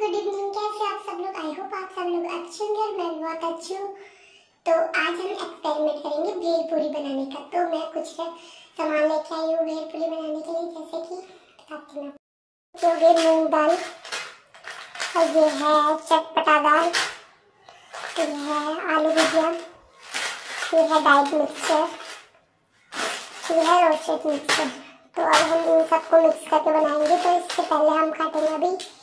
Good evening. कैसे आप सब लोग? आई होप आप सब लोग अच्छे होंगे और मैं बहुत अच्छी हूँ। तो आज हम एक्सपेरिमेंट करेंगे भेलपूरी बनाने का। तो मैं कुछ सामान लेके आई हूँ भेलपूरी बनाने के लिए, जैसे कि बताती हूँ। हो गई मूंग दाल, और ये है चटपटा दाल, ये है आलू भुजिया, ये है डाइट मिक्सचर, ये है रोस्टेड मिक्सचर। तो अब हम इन सबको मिक्स करके बनाएंगे। तो इससे पहले हम काटेंगे अभी